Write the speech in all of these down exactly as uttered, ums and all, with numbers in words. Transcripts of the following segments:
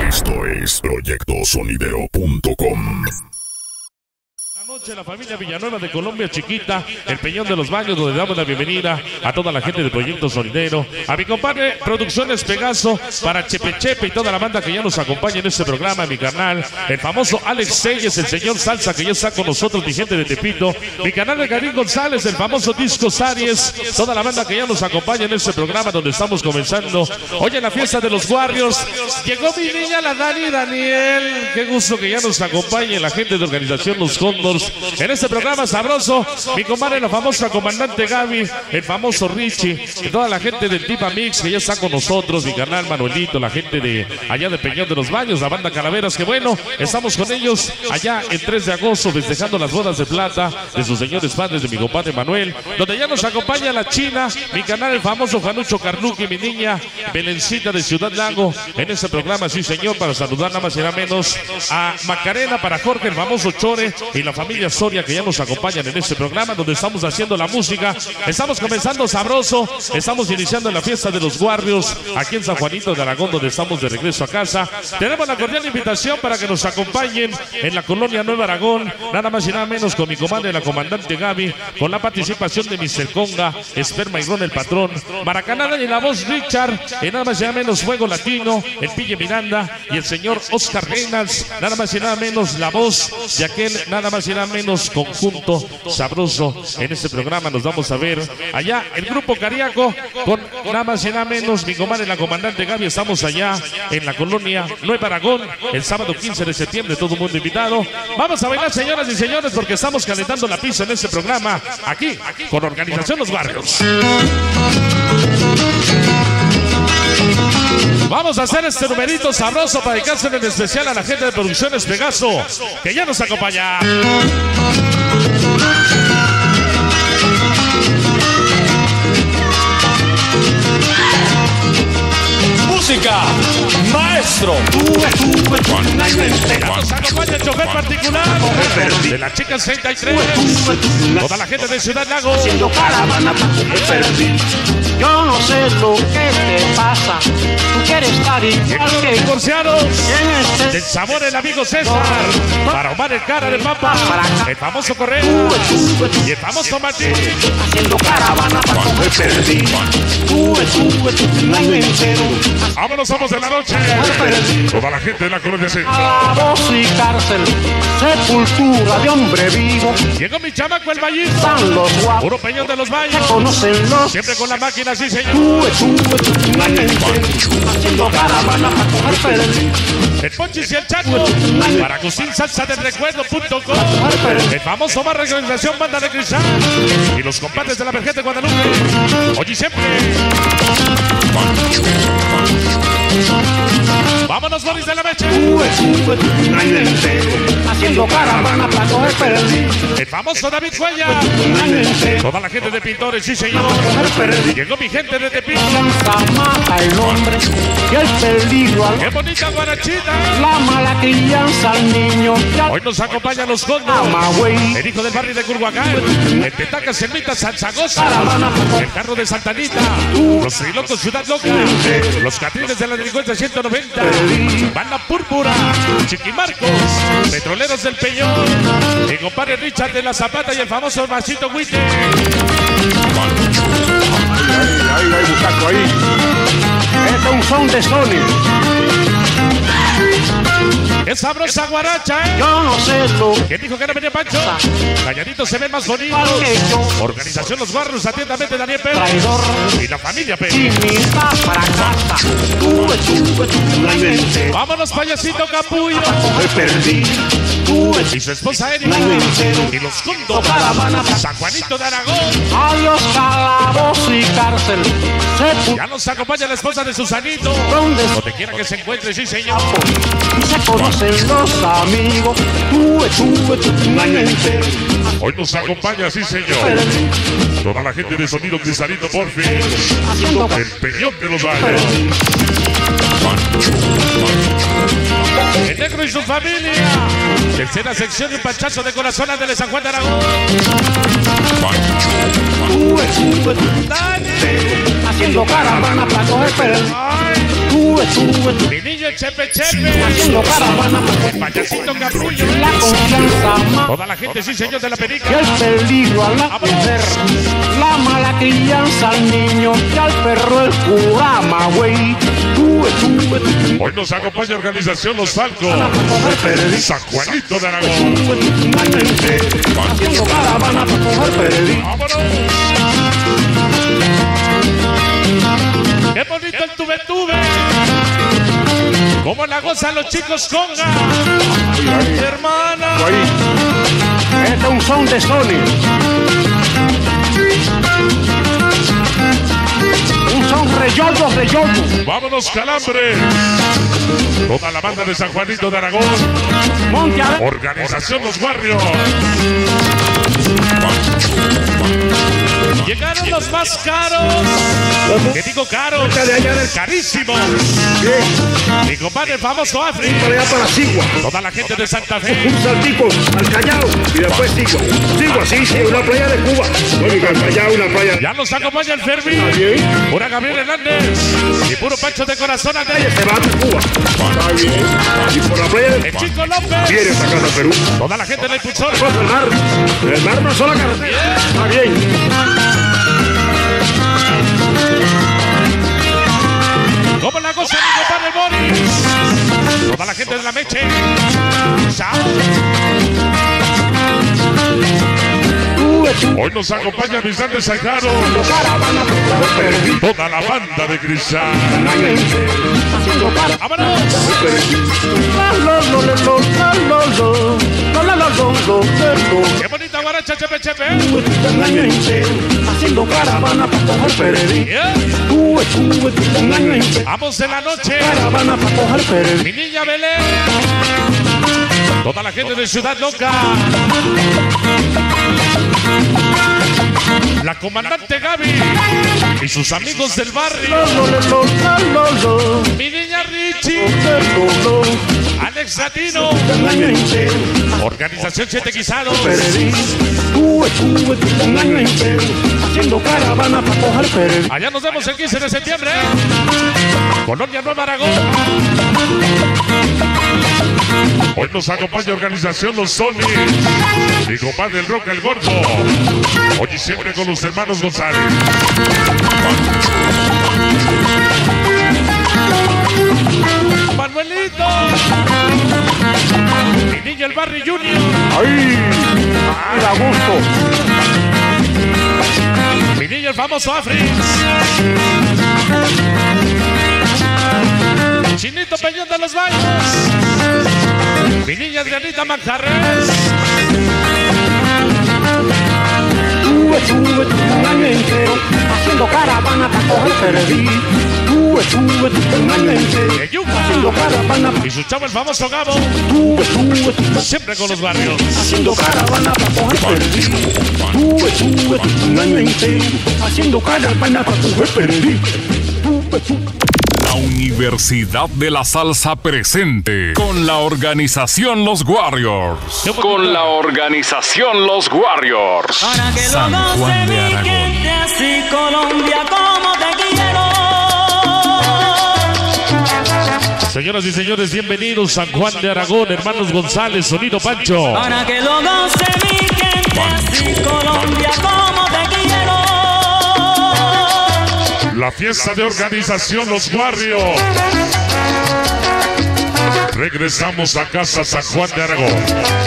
Esto es proyecto sonidero punto com. La familia Villanueva de Colombia Chiquita, el Peñón de los Baños, donde damos la bienvenida a toda la gente de Proyecto Sonidero, a mi compadre Producciones Pegaso, para Chepe Chepe y toda la banda que ya nos acompaña en este programa, mi canal, el famoso Alex Selles, el señor Salsa que ya está con nosotros, mi gente de Tepito, mi canal de Karim González, el famoso Disco Aries, toda la banda que ya nos acompaña en este programa donde estamos comenzando hoy en la fiesta de los Warriors. Llegó mi niña la Dani Daniel, qué gusto que ya nos acompañe la gente de organización Los Cóndors en este programa sabroso. Mi comadre, la famosa comandante Gaby, el famoso Richie, y toda la gente del Tipa Mix que ya está con nosotros, mi canal Manuelito, la gente de allá de Peñón de los Baños, la banda Calaveras, que bueno, estamos con ellos allá el tres de agosto festejando las bodas de plata de sus señores padres, de mi compadre Manuel, donde ya nos acompaña la China, mi canal el famoso Janucho Carluqui, mi niña Belencita de Ciudad Lago, en este programa, sí señor, para saludar nada más y nada menos a Macarena, para Jorge, el famoso Chore, y la familia Soria que ya nos acompañan en este programa donde estamos haciendo la música. Estamos comenzando sabroso, estamos iniciando en la fiesta de los Warriors aquí en San Juanito de Aragón, donde estamos de regreso a casa. Tenemos la cordial invitación para que nos acompañen en la colonia Nueva Aragón, nada más y nada menos con mi comadre, la comandante Gaby, con la participación de mister Conga, Esperma y Ron el patrón, Maracaná y la voz Richard, y nada más y nada menos Fuego Latino, el Pille Miranda y el señor Oscar Reynolds, nada más y nada menos la voz de aquel nada más y nada menos conjunto sabroso. En este programa nos vamos a ver allá el grupo Cariaco con nada más y nada menos mi comadre, la comandante Gaby. Estamos allá en la colonia Nueva Aragón el sábado quince de septiembre, todo el mundo invitado. Vamos a bailar, señoras y señores, porque estamos calentando la pista en este programa aquí con Organización Los Barrios. Vamos a hacer este numerito sabroso para dedicarse en especial a la gente de Producciones Pegaso que ya nos acompaña. Música, maestro. Ya nos acompaña el chofer particular de la Chica sesenta y tres, toda la gente de Ciudad Lago. Haciendo caravana para comer perdí. Yo no sé lo que te pasa. Tú quieres estar igual que divorciados este... del sabor, el amigo César, para Omar el cara de papa, el famoso Correa y el famoso Martín. Haciendo caravana para comer perdí. Tuve, tuve, tuve un año entero. Vámonos, somos de la noche. Toda la gente de la colonia centro. Calabozos y cárcel, sepultura de hombre vivo. Llegó mi chamaco el Vallito, Están los guapos, puro Peñón de los Baños. conocen los. Siempre con la máquina, sí señor. Tuve, tuve, tuve un año entero. Haciendo caravana para comer perdí. El Ponchis y el Chaco, para Agustín Salsa del Recuerdo punto com. El famoso Barra Organización Banda de Cristal y los compadres de la Vergente Guadalupe. Hoy y siempre. Vámonos, Boris de la Mecha. Tuve, tuve, tuve un año entero. Haciendo caravana para comer perdí. El famoso David Cuella. Un año entero. Toda la gente de pintores, sí señor. Comer perdí. Llegó mi gente de Tepito. Mata el hombre y el peligro al ¡Qué bonita guarachita! la mala crianza al niño. Hoy nos acompañan los Condos, el hijo del barrio de Curhuacán, el Petaca Semita Salsagosa, el carro de Santanita, los Trilocos Ciudad Loca, los Catrines de la Delincuencia ciento noventa, Banda Púrpura, Chiquimarcos, Petroleros del Peñón, mi compadre Richard de la Zapata y el famoso Masito Huite. Ahí, ahí, muchacho, ahí. Este es un son de Sony. ¡Qué sabrosa guaracha, eh! Yo no sé lo que ¿Quién dijo que no venía Pancho? Calladitos se ven más bonitos. Organización Los Barrios, atentamente Daniel Pérez traidor. y la familia Si Pérez. mi va para casa, tuve, tuve, tuve un año entero. Vámonos, payasito Capullo Comer perdí. Tuve, y su esposa Erika un año entero. y los Condos, San Juanito de Aragón. Adiós, calabozos y cárcel. Ya nos acompaña la esposa de Susanito, ¿Dónde donde quiera que se encuentre, sí señor. y se conocen los amigos? Tuve, tuve, tuve un año entero. Hoy nos acompaña, sí señor, toda la gente de Sonido Cristalino, por fin, Haciendo el Peñón de los Baños. El Negro y su familia, tercera sección y un panchazo de corazón de San Juan de Aragón. tuve, tuve, tuve, Dale. haciendo caravana para coger perdí. Ay. Tuve, Sube, sube, Mi niño Chepe Chepe. haciendo caravana para El payasito Capullo. la confianza más. Toda la gente, sí señor de la Y perica. el peligro a la mujer, la mala crianza al niño y al perro el curama, güey. Sube, sube, sube, Hoy nos acompaña Organización Los Falcos. San Juanito de Aragón. haciendo caravana para coger peredí. ¡Vámonos! ¡Qué bonito el tuve tuve! ¿Cómo la gozan los chicos conga? Hermana. Este es un son de Sony. Un son reyoldo, reyoldo. ¡Vámonos, Calambre! Toda la banda de San Juanito de Aragón. Monte a ver. Organización Los Barrios. Llegaron los más caros. ¿Qué digo caros? Carísimos. Mi compadre el famoso Afri. Para allá para Sigua, Toda la gente de Santa Fe. un saltico al Callao y después Sigua. Sigua, sí, sí, una playa de Cuba. Oiga, al Callao, una playa. Ya nos acompaña el Fermi. bien. Pura Gabriel Hernández. Y puro Pancho de Corazón Andrés. Se va a Cuba. Está bien. Y por la playa de El Chico López. viene esta casa Perú. Toda la gente de la impulsora. Pues el mar. El mar no es sola carretera. Está bien. ¿Cómo la goza mi compadre Boris? Toda la gente de la Meche. Chao. Hoy nos acompaña Cristal de Sajaro. Toda la banda de Cristal. ¡Vámonos! ¡Qué bonita guaracha, Chepe Chepe! Haciendo caravana para coger peredí. Yeah. Sube, sube, un año entero. Vamos en la noche. Caravana para coger peredí. Mi niña Belén. Toda la gente de Ciudad Loca. La comandante Gaby y sus amigos del barrio. Mi niña Richie. Alex Latino. Organización Siete Guisados. Sube, sube, un año entero. Haciendo caravana para coger peredí. Allá nos vemos el quince de septiembre. Colonia Nueva Aragón. Hoy nos acompaña Organización Los Sony. Mi compadre el Roca el Gordo. Hoy y siempre con los hermanos González. Manuelito. Mi niño el Barry Junior. ¡Ay! ¡Da gusto! Mi niño el famoso Afri. Chinito Peñón de los Baños. Mi niña Adrianita Manjarres. Sube, sube, un año entero. Haciendo caravana para coger peredí. Sube, sube, un año entero. De Yuca. Haciendo caravana Y su chavo el famoso Gabo. Sube, sube, Siempre con los barrios. haciendo caravana para coger peredí. Sube, sube, un año entero. Haciendo caravana para coger peredí. Sube, sube. La Universidad de la Salsa presente con la organización Los Warriors. Con la organización Los Warriors. Para que San lo goce Juan de mi Aragón. gente así, Colombia, como te quiero. Señoras y señores, bienvenidos San Juan de Aragón, hermanos González, Sonido Pancho. Para que lo goce mi gente así, Colombia, como te quiero. La fiesta de Organización Los Barrios. Regresamos a casa San Juan de Aragón.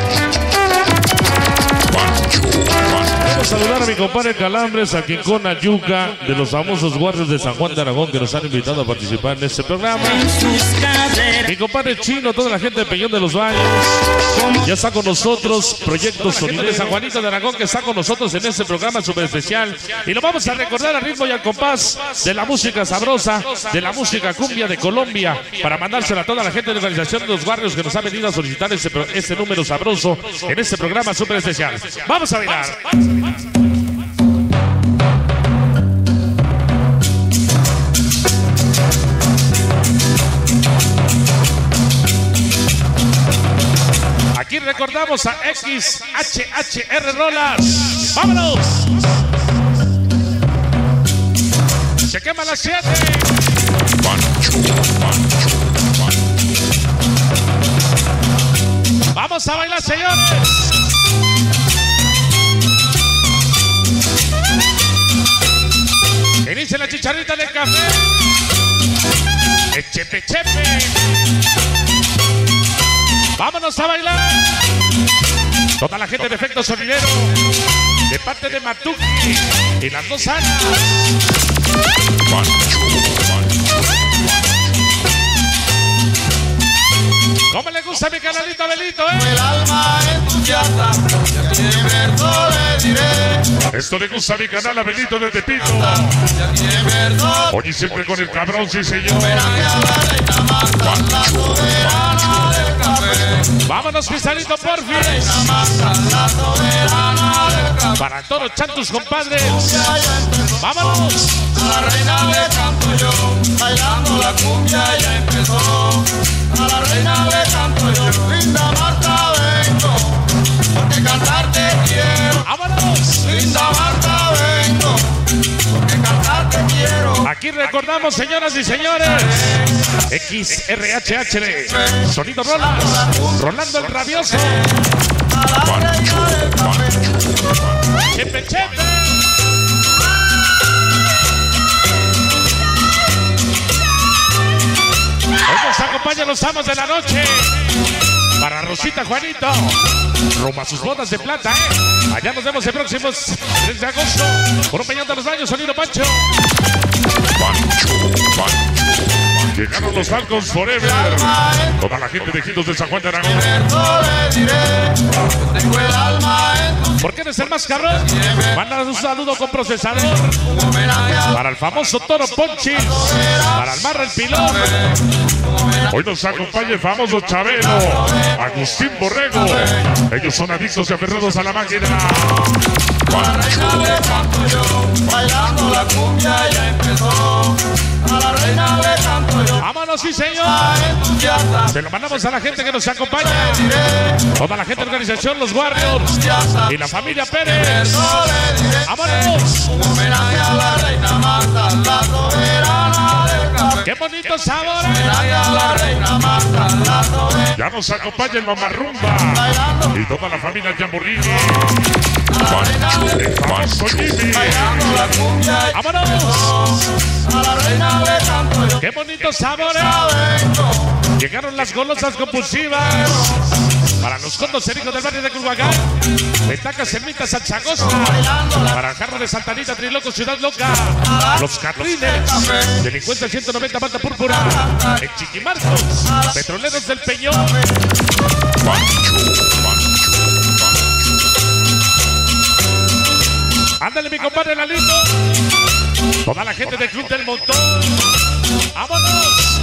Quiero saludar a mi compadre Calambres, a quien con Ayuca, de los famosos guardias de San Juan de Aragón, que nos han invitado a participar en este programa. En sus caderas. Mi compadre Chino, toda la gente de Peñón de los Baños. Ya está con nosotros Proyecto Sonido de San Juanito de Aragón, que está con nosotros en este programa súper especial. Y lo vamos a recordar al ritmo y al compás de la música sabrosa, de la música cumbia de Colombia, para mandársela a toda la gente de la Organización de los Barrios que nos ha venido a solicitar ese, pro- ese número sabroso en este programa súper especial. Vamos a bailar. Aquí recordamos a X H H R Rolas. ¡Vámonos! Se quema las siete. Pancho, Pancho. Vámonos a bailar, señores. Inicia la chicharrita del café. El chepe chepe. Vámonos a bailar. Toda la gente de Efecto Sonidero, de parte de Matuki y las dos alas. ¿Cómo le gusta a mi canalito Belito, eh? El alma entusiasta, y aquí en verso le diré. Esto le gusta a mi canal Abelito de Tepito. Y aquí en verso Oye, siempre con el cabrón, sí señor. homenaje a la reina Marta, la soberana del café. Vámonos, Cristalito Porfis. Reina Marta, la soberana del café. Para todos los chantos, compadres. Cumbia ya empezó. Vámonos. A la reina le canto yo, bailando la cumbia ya empezó. A la reina le canto yo, linda Marta vengo, porque cantarte quiero. Vámonos. Linda Marta vengo, porque cantarte quiero. Aquí recordamos, señoras y señores, X R H H D, Sonido Rolas, Rolando el Rabioso, A la reina del café. Chepe Chepe. Hoy nos acompañan los amos de la noche. Para Rosita Juanito, rumbo a sus bodas de plata, ¿eh? Allá nos vemos el próximo tres de agosto. Por un peñón de los baños, Sonido Pancho. Llegaron los Falcons Forever. Toda la gente de Ejidos de San Juan de Aragón. Verso le diré, yo tengo el alma en tu. ¿Por qué eres el más cabrón? Manda un saludo con procesador. Un homenaje a Para el famoso Toro Ponchis. Para el Marra el Pilón. Hoy nos acompaña el famoso Chabelo, Agustín Borrego. Ellos son adictos y aferrados a la máquina. A la reina le canto yo, bailando la cumbia ya empezó. A la reina le canto yo, Vámonos, sí señor. entusiasta. Se lo mandamos a la gente que nos acompaña. Diré, Toda la gente de organización, los Warriors entusiasta. y la familia Pérez. Verso le diré, Vámonos. un homenaje a la reina Marta, la soberana del café. Qué bonito sabor. Homenaje a la reina Marta, la soberana. Ya nos acompaña el Mamarrumba Bailando, y toda la familia Jamborghini. a la reina le El famoso Jimmy. bailando la cumbia ya Vámonos. empezó. A la reina le canto yo, Qué bonito sabor. vengo. Llegaron las golosas compulsivas. Para los condos hijos del barrio de Culhuacán. Petacas, Ermitas, Sanchagosta. Para el Jarro de Santanita, Triloco, Ciudad Loca. Los Carrines. Delincuentes ciento noventa, Banda Púrpura. El Chiquimarcos. Petroleros del Peñón. Ándale, mi compadre Lalito. Toda la gente del Club del Montón. ¡Vámonos!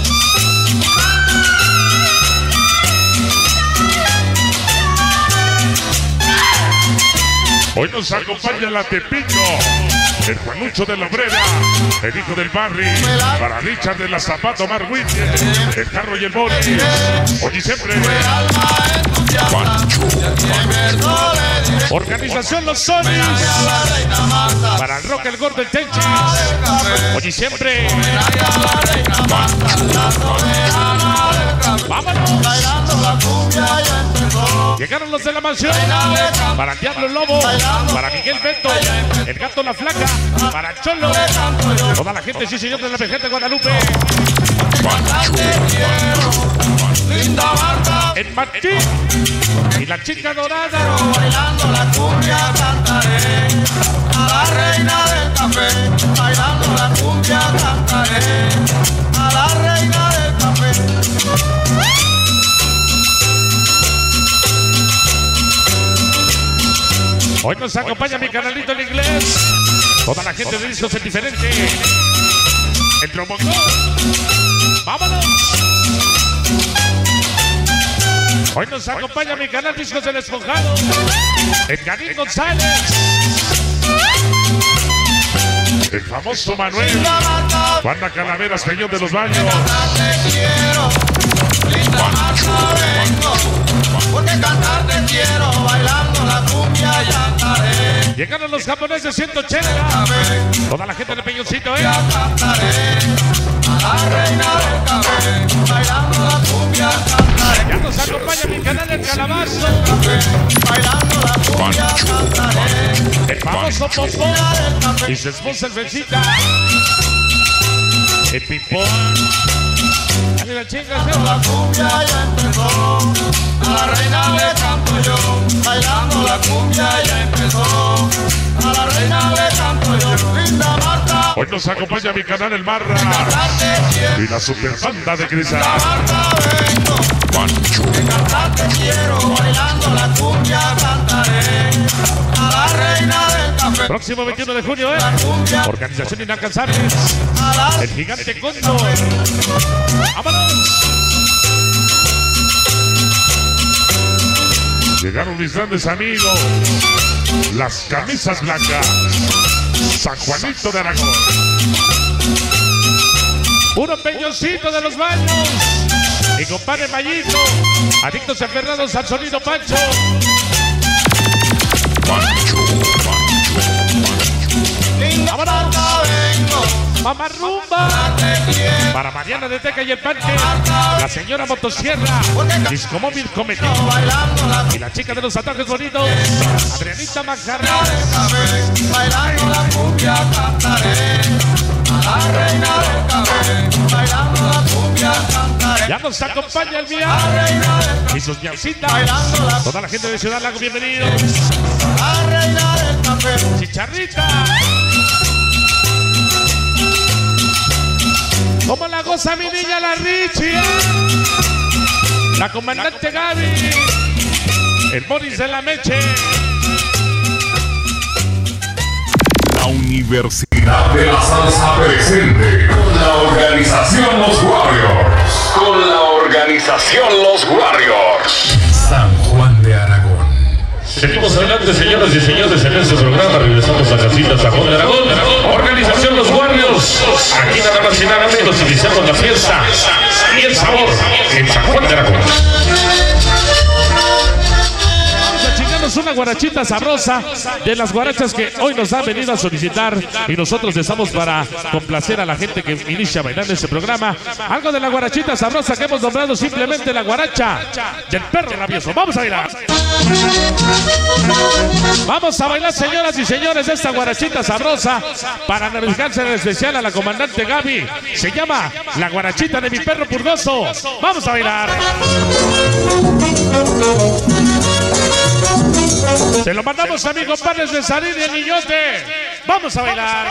Hoy nos acompaña la Tepico, el Juanucho de la Obrera, el hijo del Barry, para Richard de la Zapato, Mar Whitney, el Carro y el Boris. Hoy siempre. Organización Los Sonis, para el Rock, el Gordo, el Tenchis. Hoy siempre. ¡Vámonos! Llegaron los de la mansión. Para el Diablo el Lobo. Para Miguel Beto. El Gato la Flaca. Para el Cholo. Toda la gente, sí señor, de la Vejete de Guadalupe. El Martín. Y la Chica Dorada. Bailando la cumbia cantaré. A la reina del café. Bailando la cumbia cantaré. A la reina del café. Hoy nos acompaña mi canalito en inglés. Toda la gente de discos es diferente. El trombón. ¡Vámonos! Hoy nos acompaña mi canal Discos del Esponjado. Edgarín González. El famoso Manuel. Banda Calaveras, Peñón de los Baños. Cantarte quiero, linda Marta vengo, porque cantarte quiero, bailando la cumbia ya cantaré. Llegaron los japoneses ciento ochenta. Toda la gente de Peñoncito, ¿eh? Ya cantaré, a la reina del café, bailando la cumbia cantaré. Ya nos acompaña mi canal El Calabazo. famoso Popó y su esposa el Fresita. El Pipón. Dale la chinga, La cumbia ya empezó, a la reina le canto yo, bailando la cumbia ya empezó, a la reina le canto yo, linda Marta. Hoy nos acompaña mi canal El Marra y la super banda de Cristal. Linda Marta vengo, de cantarte quiero, bailando la cumbia cantaré, a la reina del café. Próximo veintiuno de junio, ¿eh? Organización Inalcanzables. El Gigante Cóndor. ¡Vámonos! Llegaron mis grandes amigos, las camisas blancas, San Juanito de Aragón. Puro peñoncito de los baños. Mi compadre Mayito, adictos aferrados al sonido Pancho. Linda Marta vengo, Mamá Rumba. Para Mariana de Teca y el Panche, la señora Motosierra, Disco Móvil Cometido y la chica de los ataques bonitos, Adrianita Macarra. bailando la cumbia cantaré, a la reina del café, bailando la cumbia cantaré. Ya nos acompaña el Mía y sus ñaucitas. Toda la gente de Ciudad Lago, bienvenidos. La reina del café. Chicharrita. Como la goza mi niña la Richie. La comandante Gaby. El Boris de la Meche. La Universidad de la Salsa presente con la organización Los Warriors. Con la organización Los Warriors. San Juan de Aragón. Seguimos adelante, señoras y señores, en este programa. Regresamos a casita San Juan de Aragón. Organización Los Warriors. Aquí nada más y nada menos iniciamos la fiesta y el sabor en San Juan de Aragón. Una guarachita sabrosa de las guarachas que hoy nos han venido a solicitar y nosotros estamos para complacer a la gente que inicia a bailar en este programa. Algo de la guarachita sabrosa que hemos nombrado simplemente la guaracha del perro rabioso. Vamos a bailar. Vamos a bailar, señoras y señores, de esta guarachita sabrosa para dedicarse en especial a la comandante Gaby. Se llama la guarachita de mi perro purgoso. Vamos a bailar. Se lo mandamos a mi compadre de Salir y el Niñote. Vamos a bailar.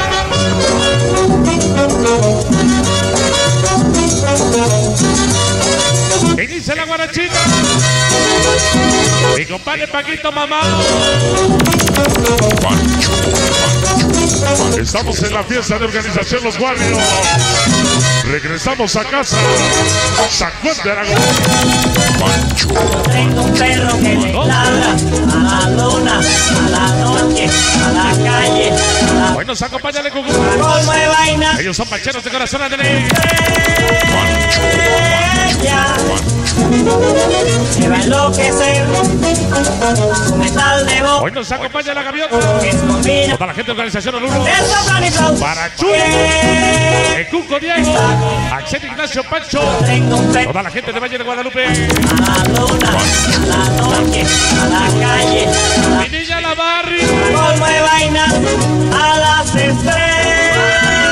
Inicia la guarachita. Mi compadre Paquito Mamá. Estamos en la fiesta de organización Los Warriors. Regresamos a casa. San Juan de Aragón. Tengo un perro que le ladra a la luna, a la noche, a la calle, a la... Hoy nos acompaña de Cucú. Colmo de vaina. Ellos son pancheros de corazón, Andrés. Ella se va a enloquecer. Su metal de voz. Hoy nos acompaña la gaviota. Que combina Toda la gente de organización Oluno. el soprano y flauta. Para Chuy. El Cuco Diego. Axel Ignacio Pancho. Tengo un perro Toda la gente de Valle de Guadalupe. a la luna, a la noche, a la calle, a la... Mi niña la Barry. Colmo de vaina a las estrellas.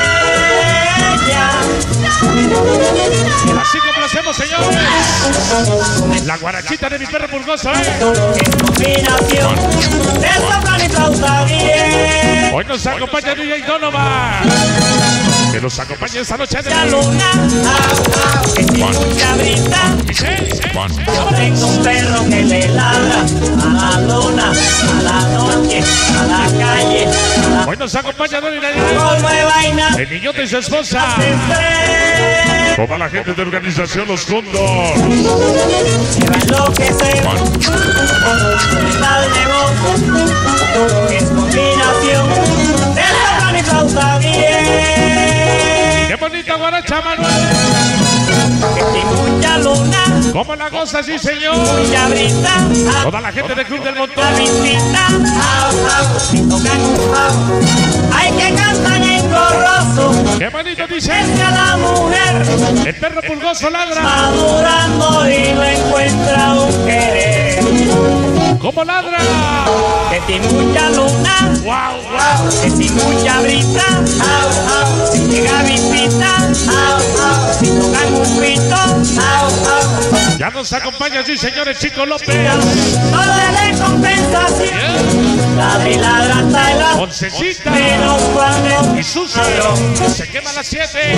Así complacemos, señores. La guarachita de mi perro purgoso, ¿eh? En combinación de soprano y flauta bien. Hoy nos acompaña D J Donovan. Que nos acompañe esta noche. La luna, ah, ah, que tiene mucha brisa. Yo tengo un perro que le ladra a la luna, a la noche, a la calle, a la... Hoy nos acompaña Donny Nadia. Colmo de vaina El Niñote y su esposa. estrellas. Toda la gente de organización Los Cóndor. Se va a enloquecer. Metal de voz. Es combinación de soprano y flauta bien. Qué bonita guaracha, Manuel. Que tiene mucha luna, ¿Cómo la goza, sí, señor? mucha brisa. Toda la gente del Club del Montón. La visita, au, au, y tocan un pavo. Hay que cantar en gorroso. Qué bonito dice. Es que a la mujer El perro pulgoso ladra. madurando y no encuentra un querer. ¿Cómo ladra? Que sin mucha luna, Wow, wow. que sin mucha brisa, au, au, si llega visita, au, au, si tocan un pito, au, au. Ya nos acompaña, sí, señores, Chico López. No le den compensación, Yeah. ladra y ladra hasta el azul, Oncecita. menos cuando Y Susi. Se quema a las siete.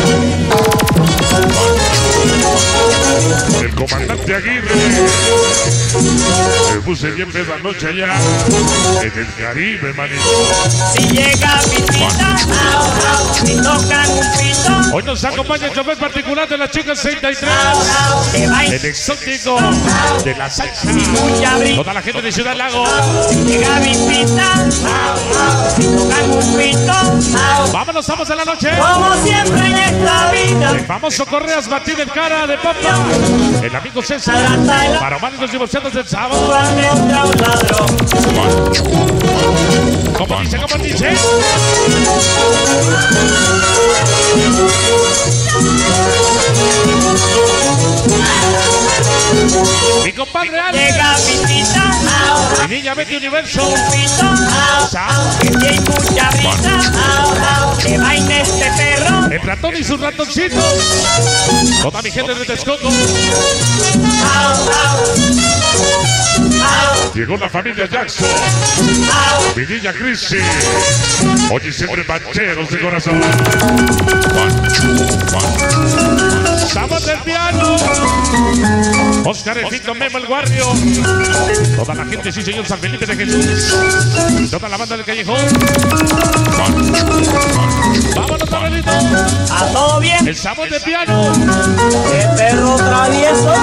El comandante Aguirre. Me puse bien peda noche allá en el Caribe, manito. si llega visita, au, au, si tocan un pito, Hoy nos acompaña el chofer particular de la chica sesenta y tres. au, au, que baile El exótico de la salsa. mucha brisa. Toda la gente de Ciudad Lago. Si llega visita, au, au, si tocan un pito, au. Vámonos, vamos a la noche. Como siempre en esta vida, El famoso Correas Martín en cara de papa. El amigo César. Para Omar y los divorciados del sábado. cuando entra un ladrón, Como dice, como dice. Mi compadre Ale. llega visita, au, Mi niña Betty Universo. un pito, au, au, que tiene mucha brisa, au, au, que baile este perro, El ratón y sus ratoncitos. Toda mi gente de Texcoco. au, au, au, Llegó la familia Jackson. au. Mi niña Chrissy. Oye, siempre pancheros de corazón. Sábado del piano. Oscar Efito Memo el Guardio. Toda la gente, sí señor, San Felipe de Jesús. Y toda la banda del Callejón. Vámonos, Abelito. A todo bien, El sábado del piano. qué perro travieso,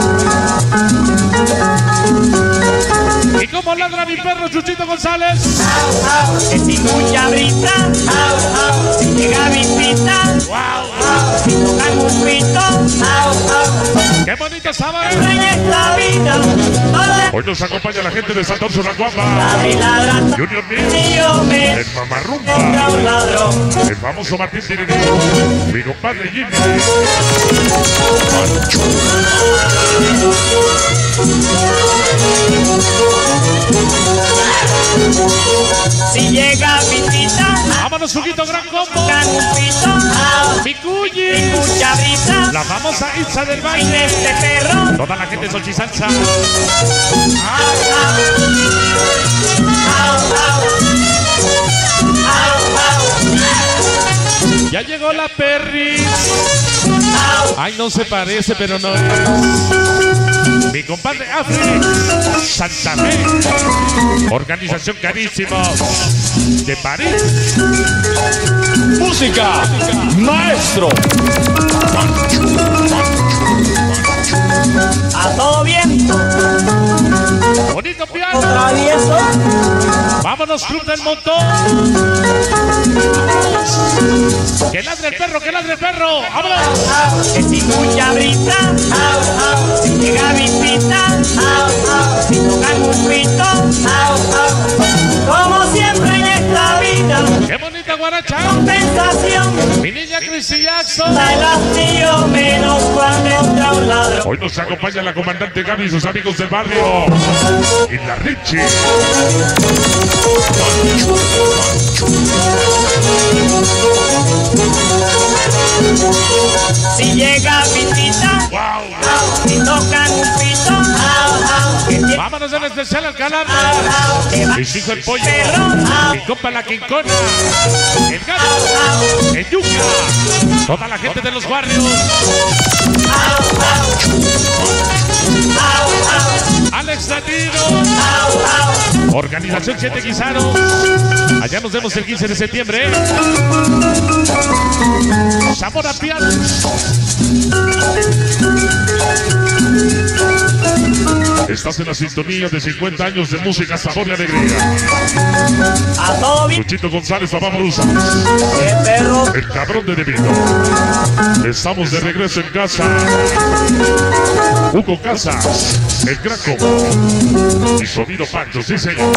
¿Y cómo ladra mi perro Chuchito González? au, au, que sin mucha brisa, au, au, si llega visita, ¡Wow! au, si tocan un pito, au, au. ¡Qué bonito sábado! En esta vida, no le Hoy nos acompaña la gente de Santa Úrsula Guapa. ladra y ladra hasta Junior que Mix. yo me El entra Mamarrumba. un ladrón. El famoso Martín Tirineo. Mi compadre Jimmy. Si llega visita, Vámonos, Juguito Gran Combo. tocan un pito, au, Mi sin Cuyi. mucha brisa, La famosa Itza del baile baile. este perro, Toda la gente Sochi Salsa. au, au, au, au, Ya llegó la Perris. au, Ay, no se parece, pero no es. Mi compadre Afri. Santa Fe. Organización carísima. De París. Música, maestro. a todo bien, Bonito piano. travieso, Vámonos, Club del Montón. Que ladre el perro, que ladre el perro. Vámonos. au, que sin mucha brisa, au, au, si llega visita, au, au, si tocan un pito, au, au. Como siempre en esta vida, Qué bonita guaracha. compensación, Mi niña Chrissy Jackson. da el hastío menos cuando entra un ladrón. Hoy nos acompaña la comandante Gaby y sus amigos del barrio. Y la Richie. Si llega visita, Wow. au, si tocan un pito, au, au, que tiene Vámonos en especial al canal. au, au, que va Mis hijos el pollo. perro, au, Mi compa la quincona. El gato. au, au. El yuca. Toda la gente de los barrios. Alex Latino. Organización Siete Guisaros. Allá nos vemos el quince de septiembre. Sabor a piano. Estás en la sintonía de cincuenta años de música, sabor y alegría. A todo bien, Luchito González, papá Brusa. qué perro. El cabrón de Devito. Estamos de regreso en casa. Hugo Casas, el Graco y Sonido Pancho, sí señor.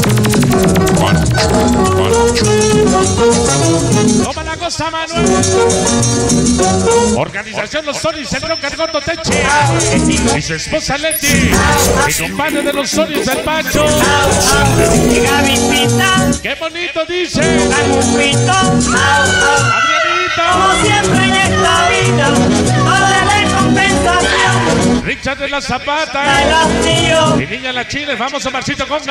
Toma la cosa, Manuel. Organización Los Sonis, el Roca, el Gordo Teche y su esposa Leti, y compadre de Los Sonis, el Pancho. Llega Vipita, ¡Qué bonito dice! Agupito, ¡Adrianito! como siempre en esta vida, toda la compensación. Richard de la Zapata El hastío, y Niña La Chile, vamos a Marcito Conga.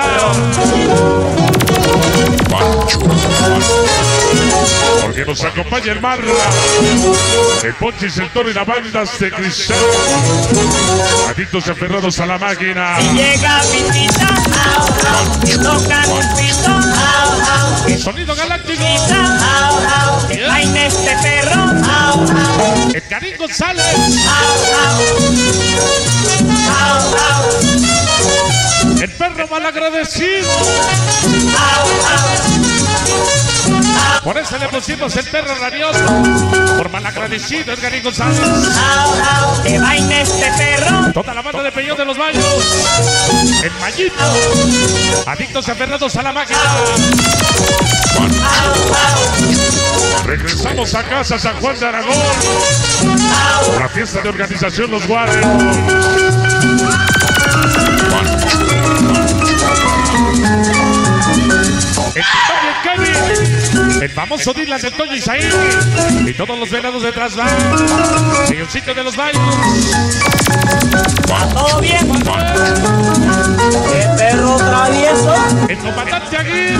Porque nos acompaña el Marra, el Ponchis, el Toro y la banda de Cristal. Adictos aferrados a la máquina. llega Vipita, toca Vipito, Sonido Galáctico. que baila este perro, El Karim González. El perro malagradecido. Por eso le pusimos el perro rabioso. Por malagradecido, el Karim González. que baila este perro, Toda la banda de Peñón de los Baños. El Mayito. Adictos aferrados a la máquina. Regresamos a casa San Juan de Aragón. La fiesta de organización Los Guardios. El Toño Kevin, el famoso Dylan de Toño Isaí y todos los venados detrás van. Señorcito de los Baños. todo bien, qué perro travieso, El comandante Aguirre.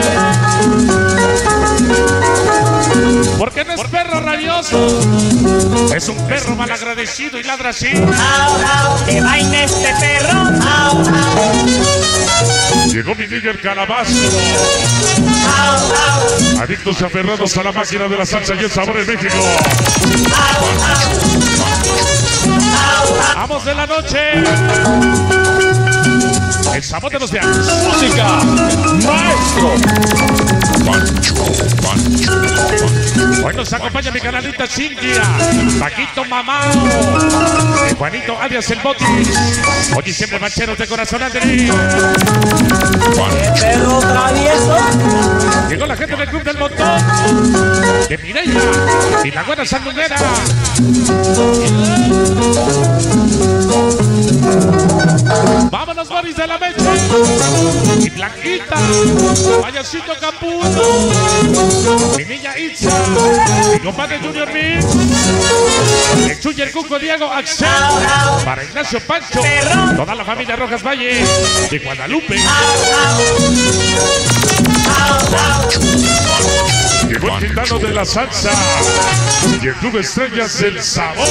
Porque no es perro rabioso, es un perro malagradecido y ladra así. que baila este perro, Llegó mi niño el Calabazo. Adictos aferrados a la máquina de la salsa y el sabor en México. Vamos de la noche. El sabor de los viajes. Música, maestro. Hoy nos acompaña mi canalita Cintia, Paquito Mamao, el Juanito alias el Botis. Hoy siempre mancheros de corazón Andrés. qué perro travieso, Llegó la gente del Club del Montón, de Mireya y la buena sandunguera. Vámonos, Boris de la Meche y Blanquita, Payasito Caputo, mi niña Itza, mi compadre Junior Mix, el Chuy, el Cuco, Diego, Axel, para Ignacio Pancho, toda la familia Rojas Valle de Guadalupe. Llegó el gitano de la salsa y el Club Estrellas del Sabor.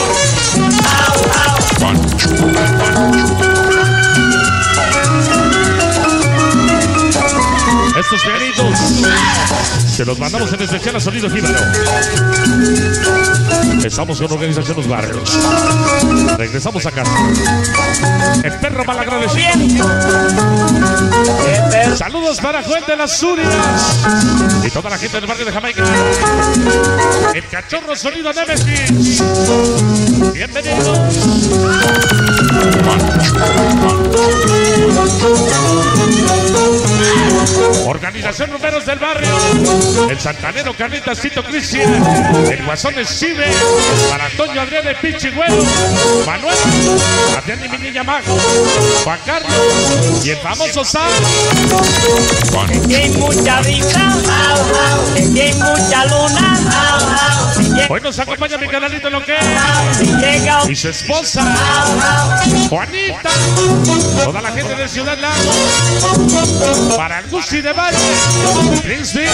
Estos pianitos se los mandamos en especial a Sonido Jíbaro. Estamos con Organización Los Barrios. Regresamos a casa. El perro malagradecido. Saludos para Juan de las Zurias y toda la gente del barrio de Jamaica. El cachorro Sonido Nemesis. Bienvenidos. Organización Números del Barrio. El santanero Carlitas Tito Cristian. El guasón Escibe. Para Toño Adrián el Pichigüero. Manuel. Adrián y mi niña Mago. Juan Carlos. Y el famoso Sam. que hay mucha brisa, que hay mucha luna, Hoy nos acompaña mi canalito lo que si llega y su esposa Juanita. Toda la gente de Ciudad Lago. Para el Gucci de Valle. Prince.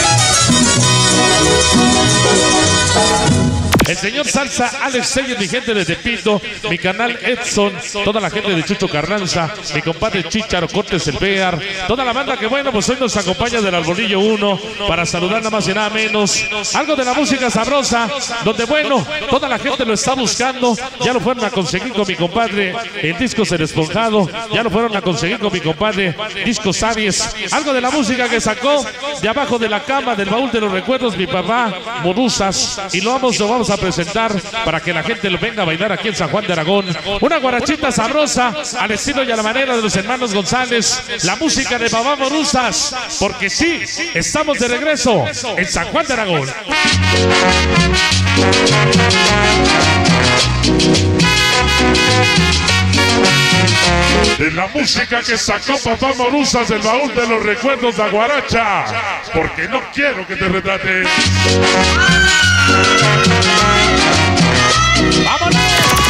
El señor Salsa, Alex Seyes, mi gente de Tepito, mi canal Edson, toda la gente de Chucho Carranza, mi compadre Chicharo Cortes el Bear, toda la banda que bueno, pues hoy nos acompaña del Arbolillo uno para saludar nada más y nada menos. Algo de la música sabrosa, donde bueno, toda la gente lo está buscando, ya lo fueron a conseguir con mi compadre el Discos El Esponjado, ya lo fueron a conseguir con mi compadre Discos Aries. Algo de la música que sacó de abajo de la cama, del baúl de los recuerdos, mi papá Morusas, y lo vamos, lo vamos a presentar para que la gente lo venga a bailar aquí en San Juan de Aragón. Una guarachita sabrosa al estilo y a la manera de los hermanos González. La música de Babá Morusas, porque sí, estamos de regreso en San Juan de Aragón. De la música que sacó Papá Morusas del baúl de los recuerdos de la guaracha, porque no quiero que te retrates. ¡Vámonos!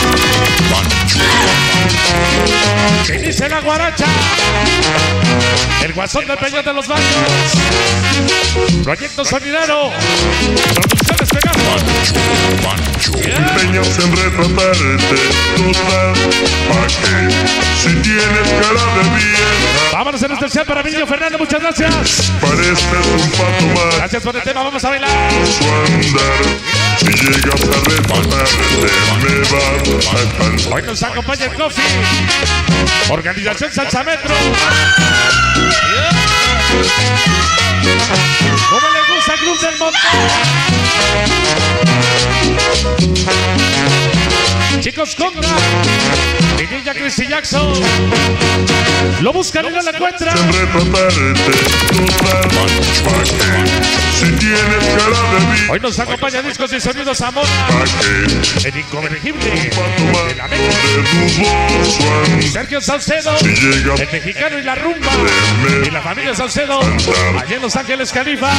¿Qué dice la guaracha? El guasón del Peñón de los Baños. Proyecto Sonidero. Producciones Pegaso. Empeños en retratarte total, ¿pa' qué? Si tienes cara de vieja. Vámonos en especial para Emilio Fernando, muchas gracias. Pareces un pato más. Gracias por el tema, vamos a bailar. Su andar, si llegas a retratarte, me vas a espantar. Hoy nos acompaña el Coffee. Organización Salsa Metro. ¿Cómo le gusta Cruz del Monte? Chicos, conga. Mi niña Chrissy Jackson. Lo buscan y no la encuentran. En retratarte total, ¿pa' qué? Si tienes cara de vieja. Hoy nos acompaña Discos y Sonidos Amor. ¿Pa' qué? El incorregible. Un pato más De la de dudoso andar. Sergio Saucedo, Si llegas el mexicano y la rumba, y la familia Saucedo, allá en Los Ángeles, Califas.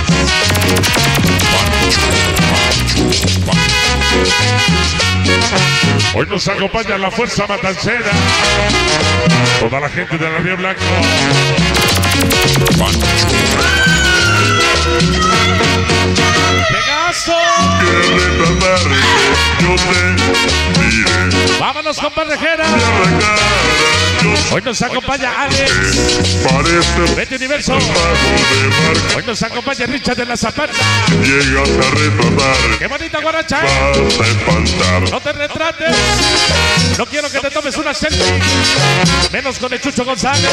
Hoy nos acompaña la Fuerza Matancera, toda la gente de la Río Blanco. Pegaso. Que retratarte, yo te diré. Vámonos, compadre Jera. Hoy nos acompaña Alex, Parece Betty Universo. un paso de marca. Hoy nos acompaña Richard de la Zapata. Llegas a retratar, ¡Qué bonita guaracha! vas a espantar. No te retrates. No quiero que te tomes una selfie. Menos con el Chucho González.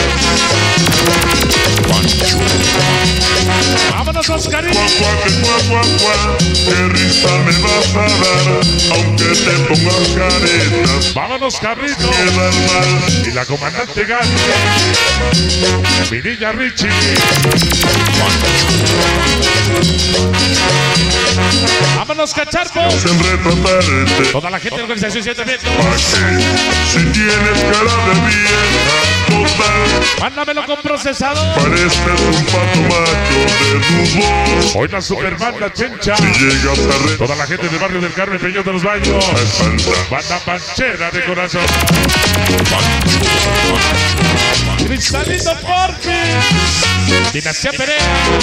Vámonos, Oscarín. Cuá, cuá, que cuá, cuá, cuá, qué risa me vas a dar, aunque te pongas caretas, Vámonos, Cabrito. quedas mal. Y la comandante Gani. Mi niña Richie. Vámonos, Cacharpos. En retratarte, Toda la gente de la organización siete vientos. ¿pa' qué? Si tienes cara de vieja, total, Mándamelo con procesador. pareces un pato macho de dudoso. Hoy la superbanda Chencha. Si llegas a retratar, Toda la gente del barrio del Carmen Peñón de los Baños. a espantar. Banda Panchera de corazón. Cristalito Porfis. Dinastía Perea.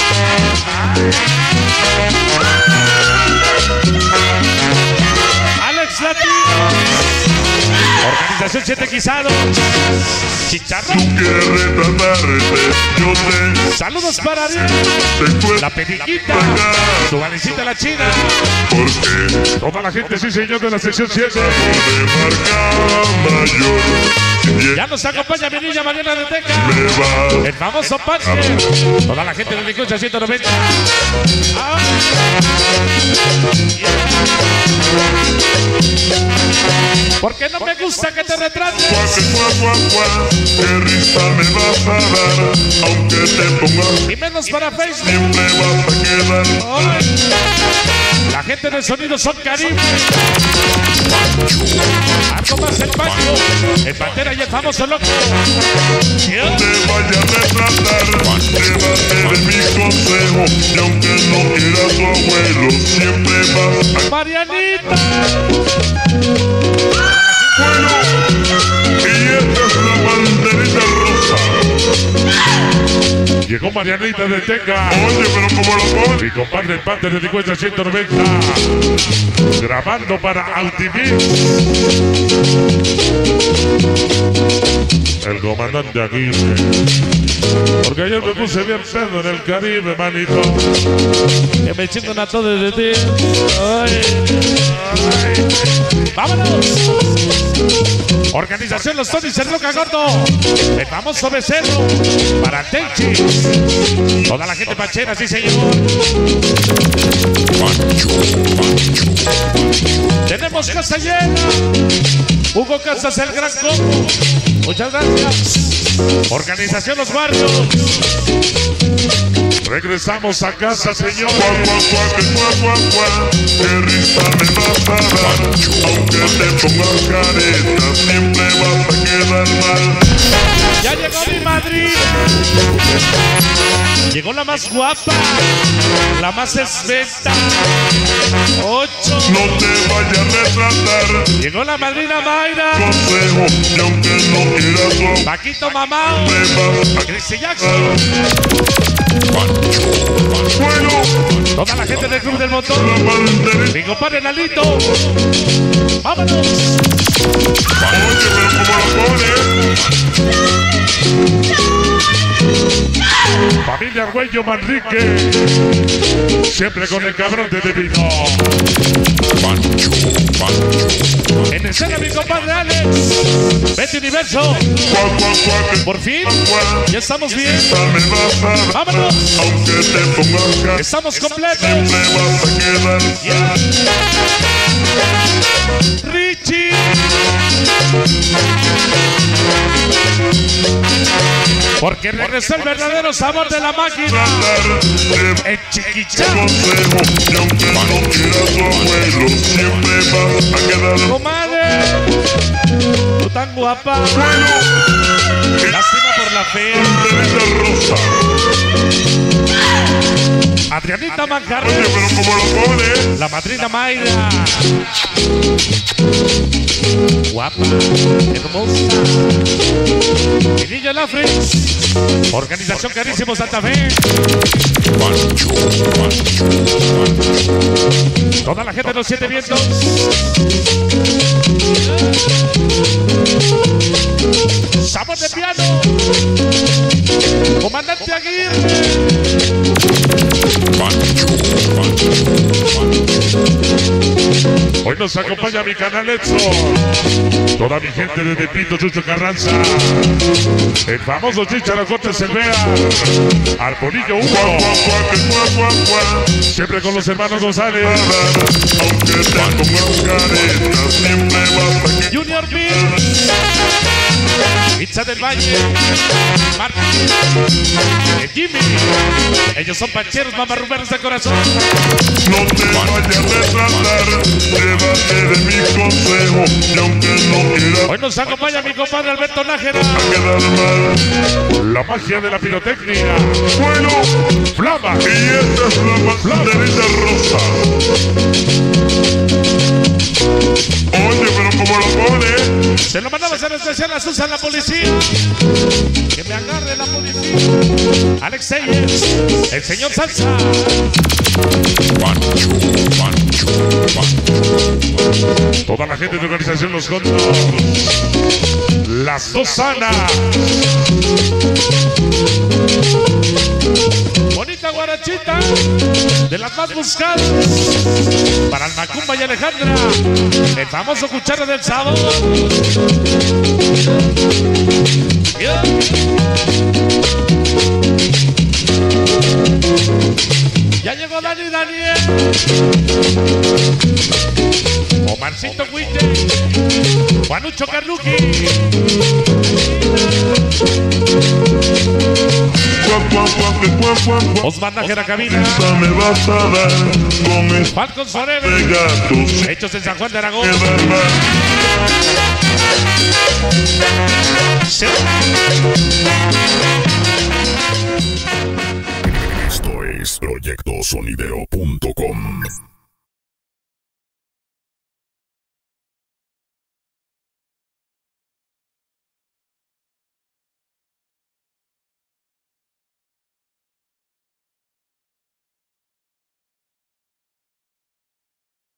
Alex Latino. Organización Siete Quisados. Chicharrón. Tú quieres retratarte, yo te, Saludos para Ariel. te cuento La Periquita. Tu valecita la China. porque Toda la gente, sí señor, de la sección siete. de marca mayor. Si Ya nos acompaña mi niña Mariana de Teca. me vas El famoso Parker. Toda la gente de Licucha ciento noventa. Ah. Porque no me gusta que te retrates. Cuá, que cuá, cuá, cuá, qué risa me vas a dar, aunque te pongas, Y menos para Facebook. siempre vas a quedar. Ay. La gente de Sonido Son Caribe. Algo más el Pancho. El Pantera y el famoso loco. Te vaya a retratar, llévate de mi consejo, y aunque no quiera tu abuelo, siempre vas a... Marianita. Bueno, y esta es la banderita rosa. Llegó Marianita de Teca. Oye, pero como lo pones, Mi compadre el Panther de Licucha ciento noventa. Grabando para Altimix. El comandante Aguirre. Porque ayer me puse bien pedo en el Caribe, manito. Que me chingan a todos de ti. Ay, ay. ¡Vámonos! Organización Los Tonis, el Roca Gordo. El famoso becerro para Tenchi. Toda la gente pachera, sí señor. Pancho, Pancho, Tenemos casa llena. Hugo Casas, el gran combo. Muchas gracias. Organización Los Barrios. Regresamos a casa, señor. Cuá, cuá, cuá, que cuá, cuá, cuá. Qué risa me vas a dar. Aunque te pongas careta, siempre vas a quedar mal. Ya llegó mi Madrid. Llegó la más guapa, la más esbelta. Ocho. No te vayas a retratar. Llegó la madrina Mayra. Consejo, y aunque no quieras su Paquito Mamao. Chrissy Jackson. Pancho, Pancho. Bueno, Toda la gente del Club del Motor. la banderita. Mi compadre Lalito. Vámonos. Oye, pero como lo pone. Familia Argüello Manrique. Siempre con el cabrón de Devino. Pancho, Pancho. En escena mi compadre Alex. Vete Universo. Cuá, cuá, cuá, que Por fin. cuá. Ya estamos bien. Esta me vas a dar. Vámonos. Aunque te pongas careta, Estamos completos. siempre vas a quedar Yeah. Richie. Porque regresó el verdadero sabor de la máquina. tratar de El chiquichá. consejo. Y aunque no quieras su abuelo, siempre vas a quedar Comadre. Tú tan guapa. bueno. Lástima por la fea. Banderita rosa. Adrianita Oye, Manjarres. pero como lo pone. La madrina Mayra. Guapa. Hermosa. Pinilla Lafrix. Organización Carísimo Santa Fe. Pancho, Pancho, Pancho. Toda la gente de los siete vientos. Sabor de piano. Comandante Aguirre. Pancho, Pancho, Pancho. Hoy nos acompaña mi canal Edson. Toda mi gente de Tepito, Chucho Carranza. El famoso Chicharo Cortes Cervera. Arbolillo Cuá, uno. cuá, cuá, que cuá, cuá, cuá. Siempre con los hermanos González. Aunque te pongas careta, siempre vas a quedar Junior Bill. Pizza del Valle. Martín. El Jimmy. Ellos son pancheros, mamarruberos de corazón. No te vayas a retratar, llévate de mi consejo. Y aunque no quieras Hoy nos acompaña mi compadre Alberto Nájera. quedar mal, La magia de la pirotecnia. bueno, Flama. y esta es la banderita rosa. Oye, pero como lo pone, Se lo mandamos en especial a Susan, la policía. Que me agarre la policía. Alex Telles. El señor Salsa. Pancho, Pancho, Pancho. Toda la gente de organización Los Gondos. Las dos Ana. Bonita guarachita. De las más buscadas. Para el Macumba y Alejandra. El famoso cuchara del sabor. Yeah. Ya llegó Dani Daniel. Omarcito Huite. Juanucho Carluqui. Cuá, cuá, cuá, que cuá, cuá, cuá. Osman Nájera Cabina. Esta me vas a dar con este Falcons Forever. gato, se Hechos en San Juan de Aragón. queda mal. Sí. Esto es proyecto sonidero punto com.